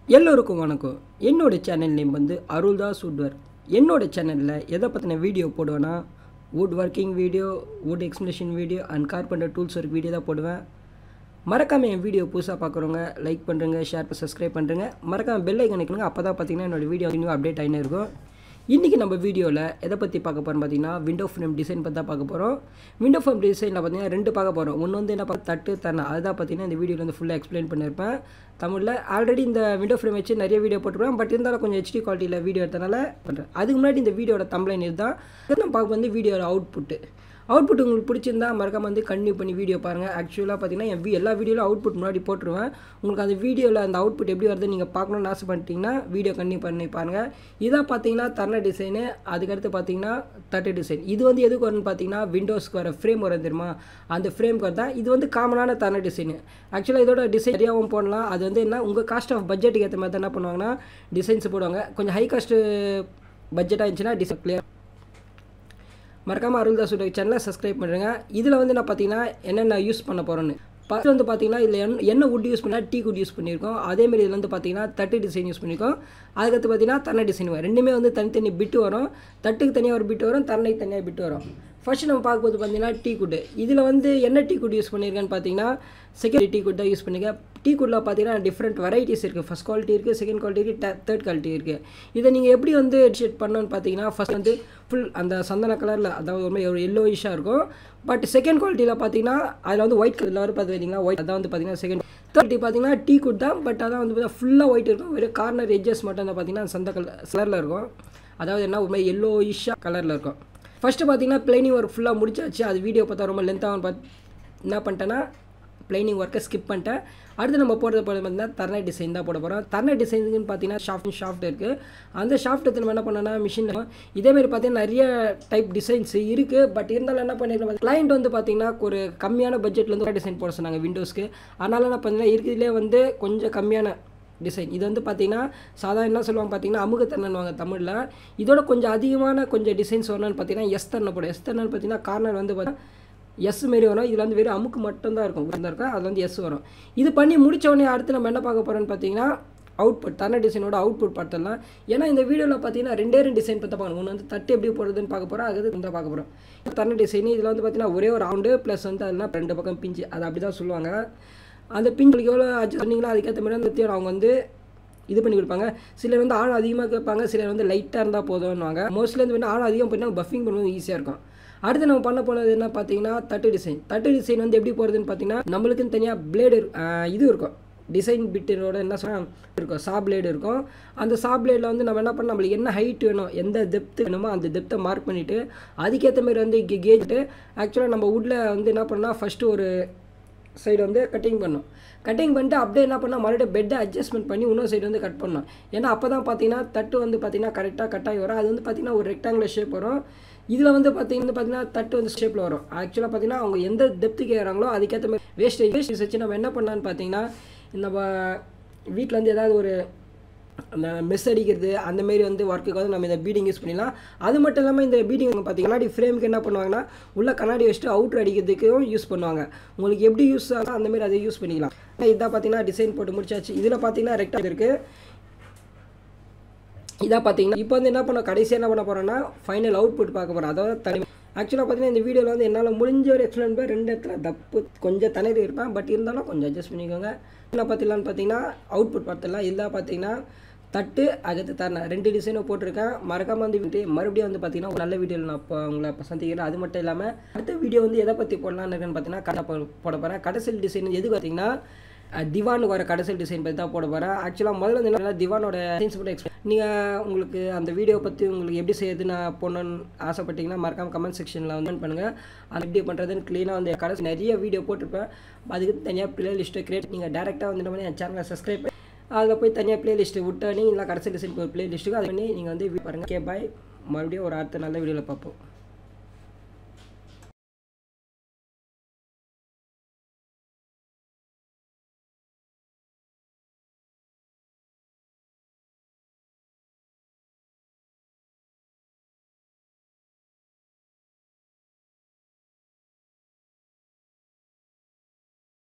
எல்லோருக்கும் வணக்கம். என்னோட சேனல் நேம் வந்து அருள்தாஸ் வுட்வர். என்னோட சேனலில் எதை பற்றின வீடியோ போடுவேன்னா wood working video, wood explanation video and carpenter tools work video தான் போடுவேன். மறக்காமல் என் வீடியோ புதுசாக பார்க்குறவங்க லைக் பண்ணுறங்க, ஷேர் சப்ஸ்கிரைப் பண்ணுறங்க. மறக்காமல் பெல் ஐக்கன் நினைக்கணுங்க. அப்போ தான் பார்த்தீங்கன்னா என்னோடய வீடியோ இன்னும் அப்டேட் ஆகினே இருக்கும். இன்றைக்கி நம்ம வீடியோவில் எதை பற்றி பார்க்க போகிறோம் பார்த்தீங்கன்னா விண்டோ ஃப்ரேம் டிசைன் பற்றி தான் பார்க்க போகிறோம். விண்டோ ஃப்ரேம் டிசைனில் பார்த்தீங்கன்னா ரெண்டு பார்க்க போகிறோம். ஒன்று வந்து என்ன தட்டு தரண அதுதான் பார்த்தீங்கன்னா இந்த வீடியோவில் வந்து ஃபுல்லாக எக்ஸ்பிளைன் பண்ணியிருப்பேன் தமிழில். ஆல்ரெடி இந்த விண்டோ ஃப்ரேம் வச்சு நிறைய வீடியோ போட்டுருப்பேன். பட் இருந்தாலும் கொஞ்சம் HD குவாலிட்டியில் வீடியோ எடுத்தனால பண்ணுறேன். அதுக்கு முன்னாடி இந்த வீடியோட தம்ப்லைன் இதுதான். நம்ம பார்க்க வந்து வீடியோட அவுட்புட் உங்களுக்கு பிடிச்சிருந்தா மறக்காம வந்து கண்டினியூ பண்ணி வீடியோ பாருங்கள். ஆக்சுவலாக பார்த்தீங்கன்னா எல்லா வீடியோவில் அவுட்புட் முன்னாடி போட்டுருவேன். உங்களுக்கு அந்த வீடியோவில் அந்த அவுட்புட் எப்படி வருது நீங்கள் பார்க்கணுன்னு ஆசைப்பட்டீங்கன்னா வீடியோ கண்டினியூ பண்ணி பாருங்கள். இதான் பார்த்தீங்கன்னா தரண டிசைனு. அதுக்கடுத்து பார்த்தீங்கன்னா தட்டு டிசைன். இது வந்து எதுக்கு வரும்னு பார்த்தீங்கன்னா விண்டோஸ்க்கு வர ஃப்ரேம் வரும் தெரியுமா, அந்த ஃப்ரேம்க்கு தான். இது வந்து காமனான தரண டிசைனு. ஆக்சுவலாக இதோட டிசைன் சரியாகவும் போடலாம். அது வந்து என்ன உங்கள் காஸ்ட் ஆஃப் பட்ஜெட்டுக்கு ஏற்ற மாதிரி தான் என்ன பண்ணுவாங்கன்னா டிசைன்ஸ் போடுவாங்க. கொஞ்சம் ஹை காஸ்ட்டு பட்ஜெட்டாக இருந்துச்சுன்னா டிசைன் கிளியர். மறக்காமல் அருள்தாஸ் வுட்வர் சேனலை சப்ஸ்கிரைப் பண்ணுறேங்க. இதில் வந்து நான் பார்த்தீங்கன்னா என்னென்ன யூஸ் பண்ண போகிறேன்னு ஃபஸ்ட்டு வந்து பார்த்தீங்கன்னா இதில் என்ன வுட் யூஸ் பண்ணால் டீ குட் யூஸ் பண்ணியிருக்கோம். அதேமாதிரி இதில் வந்து பார்த்தீங்கன்னா தட்டு டிசைன் யூஸ் பண்ணியிருக்கோம். அதுக்கடுத்து பார்த்தீங்கன்னா தரண டிசைன் வரும். ரெண்டுமே வந்து தனித்தனி பிட்டு வரும். தட்டுக்கு தனியாக ஒரு பிட்டு வரும், தரணைக்கு தனியாக பிட்டு வரும். ஃபஸ்ட்டு நம்ம பார்க்கும்போது பார்த்தீங்கன்னா டீ குட். இதில் வந்து என்ன டீ குட் யூஸ் பண்ணியிருக்கேன்னு பார்த்தீங்கன்னா செகண்ட் டீ குட் தான் யூஸ் பண்ணியிருக்கேன். டீ குட்டில் பார்த்தீங்கன்னா டிஃப்ரெண்ட் வெரைட்டிஸ் இருக்குது. ஃபஸ்ட் குவாலிட்டி இருக்குது, செகண்ட் குவாலிட்டி இருக்குது, தேர்ட் குவாலிட்டி இருக்குது. இதை நீங்கள் எப்படி வந்து ஷேட் பண்ணணும்னு பார்த்தீங்கன்னா ஃபஸ்ட் வந்து ஃபுல் அந்த சந்தன கலரில், அதாவது ஒரு எல்லோயிஷாக இருக்கும். பட் செகண்ட் குவாலிட்டியில் பார்த்தீங்கன்னா அதில் வந்து ஒயிட் கலரில் வரும் பார்த்தீங்கன்னா ஒயிட். அதான் வந்து பார்த்தீங்கன்னா செகண்ட். தேர்ட்டி பார்த்தீங்கன்னா டீ குட் தான். பட் அதான் வந்து பார்த்தீங்கன்னா ஃபுல்லாக ஒயிட் இருக்கும். வெறும் கார்னர் எட்ஜஸ் மட்டும் தான் பார்த்தீங்கன்னா சந்த கலரில் இருக்கும். அதாவது என்ன ஒரு மாதிரி எல்லோயிஷாக கலரில் இருக்கும். ஃபஸ்ட்டு பார்த்தீங்கன்னா பிளைனிங் ஒர்க் ஃபுல்லாக முடிச்சாச்சு. அது வீடியோ பார்த்தா ரொம்ப லென்த்தாகும். என்ன பண்ணிட்டேன்னா பிளைனிங் ஒர்க்கை ஸ்கிப் பண்ணிட்டேன். அடுத்து நம்ம போடுறது பார்த்தீங்கன்னா தரண டிசைன் தான் போட போகிறோம். தரண டிசைனுக்குன்னு பார்த்தீங்கன்னா ஷாஃப்ட் இருக்குது. அந்த ஷாஃப்ட் நம்ம என்ன பண்ணோன்னா மிஷின் இதேமாரி பார்த்தீங்கன்னா நிறைய டைப் டிசைன்ஸ் இருக்குது. பட் இருந்தாலும் என்ன பண்ணிருக்கோம், கிளைண்ட் வந்து பார்த்தீங்கன்னா ஒரு கம்மியான பட்ஜெட்லேருந்து டிசைன் போட சொன்னாங்க விண்டோஸ்க்கு. அதனால என்ன பார்த்தீங்கன்னா இருக்கிறதுலே வந்து கொஞ்சம் கம்மியான டிசைன். இது வந்து பார்த்தீங்கன்னா சாதாரண என்ன சொல்லுவாங்க பார்த்தீங்கன்னா அமுகத்தரணுவாங்க தமிழில். இதோட கொஞ்சம் அதிகமான கொஞ்சம் டிசைன்ஸ் வரணும்னு பார்த்தீங்கன்னா எஸ் தரணை போடும். எஸ் தரணை பார்த்தீங்கன்னா கார்னர் வந்து பார்த்தீங்கன்னா எஸ் மாரி வரும். இதில் வந்து வெறும் அமுக்கு மட்டும்தான் இருக்கும். அதில் வந்து எஸ் வரும். இது பண்ணி முடித்தோடனே அடுத்து நம்ம என்ன பார்க்க போகிறோம்னு பார்த்தீங்கன்னா அவுட்புட். தரண டிசைனோட அவுட்புட் பார்த்துடலாம். ஏன்னா இந்த வீடியோவில் பார்த்தீங்கன்னா ரெண்டு டிசைன் பார்த்து பார்க்கணும். ஒன்று வந்து தட்டு எப்படி போடுறதுன்னு பார்க்க போகிறோம். அது வந்து பார்க்க போகிறோம் தரண டிசைன். இதில் வந்து பார்த்தீங்கன்னா ஒரே ஒரு ரவுண்டு ப்ளஸ் வந்து அதெல்லாம் ரெண்டு பக்கம் பிஞ்சு, அது அப்படி தான் சொல்லுவாங்க. அந்த பிஞ்சுக்கு எவ்வளோ அட்ஜஸ்ட் பண்ணிங்களோ அதுக்கேற்ற மாதிரி அந்த அவங்க வந்து இது பண்ணி கொடுப்பாங்க. சிலர் வந்து ஆழம் அதிகமாக கேட்பாங்க, சிலர் வந்து லைட்டாக இருந்தால் போதும்னுவாங்க. மோஸ்ட்லி வந்து ஆழம் அதிகம் போயிட்டால் பஃபிங் பண்ணுறது ஈஸியாக இருக்கும். அடுத்து நம்ம பண்ண போனது என்ன பார்த்தீங்கன்னா தட்டு டிசைன். தட்டு டிசைன் வந்து எப்படி போகிறதுன்னு பார்த்தீங்கன்னா நம்மளுக்குன்னு தனியாக பிளேடு இது இருக்கும். டிசைன் பிட்டோட என்ன சொன்னால் இருக்கும், சா பிளேடு இருக்கும். அந்த சா பிளேடில் வந்து நம்ம என்ன பண்ணோம், நம்மளுக்கு என்ன ஹைட் வேணும், எந்த டெப்த்து வேணுமோ அந்த டெப்த்தை மார்க் பண்ணிவிட்டு அதுக்கேற்ற மாதிரி வந்து கேஜ்ட்டு ஆக்சுவலாக நம்ம வுட்டில் வந்து என்ன பண்ணால் ஃபஸ்ட்டு ஒரு சைடு வந்து கட்டிங் பண்ணோம். கட்டிங் பண்ணிட்டு அப்படியே என்ன பண்ணால் மறுபடியும் பெட்டை அட்ஜஸ்ட்மெண்ட் பண்ணி இன்னொரு சைடு வந்து கட் பண்ணோம். ஏன்னா அப்போ தான் பார்த்தீங்கன்னா தட்டு வந்து பார்த்தீங்கன்னா கரெக்டாக கட் ஆகி வரும். அது வந்து பார்த்தீங்கன்னா ஒரு ரெக்டாங்குலர் ஷேப் வரும். இதில் வந்து பார்த்தீங்கன்னா தட்டு வந்து ஷேப்பில் வரும். ஆக்சுவலாக பார்த்தீங்கன்னா அவங்க எந்த டெப்த்துக்கு ஏறாங்களோ அதுக்கேற்ற மாதிரி வேஸ்டேஜ் வச்சு நம்ம என்ன பண்ணலான்னு பார்த்தீங்கன்னா நம்ம வீட்டில் வந்து ஏதாவது ஒரு அந்த மெஸ் அடிக்கிறது அந்தமாரி வந்து ஒர்க்குக்கு வந்து நம்ம இந்த பீடிங் யூஸ் பண்ணிடலாம். அது மட்டும் இல்லாமல் இந்த பீடிங் பார்த்தீங்கன்னா கண்ணாடி ஃப்ரேமுக்கு என்ன பண்ணுவாங்கன்னா உள்ள கண்ணாடி வச்சுட்டு அவுட்ரு அடிக்கிறதுக்கும் யூஸ் பண்ணுவாங்க. உங்களுக்கு எப்படி யூஸ் ஆகும் அந்தமாரி அதை யூஸ் பண்ணிக்கலாம். இதான் பார்த்தீங்கன்னா டிசைன் போட்டு முடிச்சாச்சு. இதில் பார்த்தீங்கன்னா ரெக்டாங்கிள் இருக்குது. இதாக பார்த்தீங்கன்னா இப்போ வந்து என்ன பண்ண கடைசியாக என்ன பண்ண போகிறோன்னா ஃபைனல் அவுட்புட் பார்க்க போகிறோம். அதாவது தனி ஆக்சுவலாக பார்த்தீங்கன்னா இந்த வீடியோவில் வந்து என்னால் முடிஞ்ச ஒரு எக்ஸ்பிளைன் பண்ணி ரெண்டு இடத்துல தப்பு கொஞ்சம் தனியாக இருப்பேன். பட் இருந்தாலும் கொஞ்சம் அட்ஜஸ்ட் பண்ணிக்கோங்க. என்ன பார்த்தீங்கன்னா அவுட்புட் பார்த்துடலாம். இதில் பார்த்தீங்கன்னா தட்டு அடுத்து தரண ரெண்டு டிசைனும் போட்டிருக்கேன். மறக்காமல் வந்து மறுபடியும் வந்து பார்த்தீங்கன்னா ஒரு நல்ல வீடியோவில் நான் இப்போ உங்களை சந்திக்கிறேன். அது மட்டும் இல்லாமல் அடுத்த வீடியோ வந்து எதை பற்றி போடலான்னு இருக்குன்னு பார்த்தீங்கன்னா கடை போட போகிறேன். கடைசியில் டிசைன் எதுக்கு பார்த்தீங்கன்னா திவானுக்கு வர கடைசியில் டிசைன் பற்றி தான் போட போகிறேன். ஆக்சுவலாக முதல்ல வந்து என்ன திவானோட டிசைன்ஸ் மட்டும் எக்ஸ்பிளைன் நீங்கள் உங்களுக்கு அந்த வீடியோ பற்றி உங்களுக்கு எப்படி செய்யுது நான் போடணுன்னு ஆசைப்பட்டீங்கன்னா மறக்காமல் கமெண்ட் செக்ஷனில் வந்து பண்ணுங்கள். அது எப்படி பண்ணுறதுன்னு க்ளீனாக வந்து கடைசி நிறைய வீடியோ போட்டிருப்பேன். அதுக்கு தனியாக பிளேலிஸ்ட்டை கிரியேட் நீங்கள் டேரெக்டாக வந்து என்ன என் சேனலை சப்ஸ்கிரைப் பண்ணி அதில் போய் தனியாக பிளேலிஸ்ட்டு விட்டானே இல்லை கடைசி டிசைன் ஒரு பிளேலிஸ்ட்டுக்கு அது பண்ணி நீங்கள் வந்து பாருங்கள். Okay bye. மறுபடியும் ஒரு அடுத்த நல்ல வீடியோவில் பார்ப்போம்.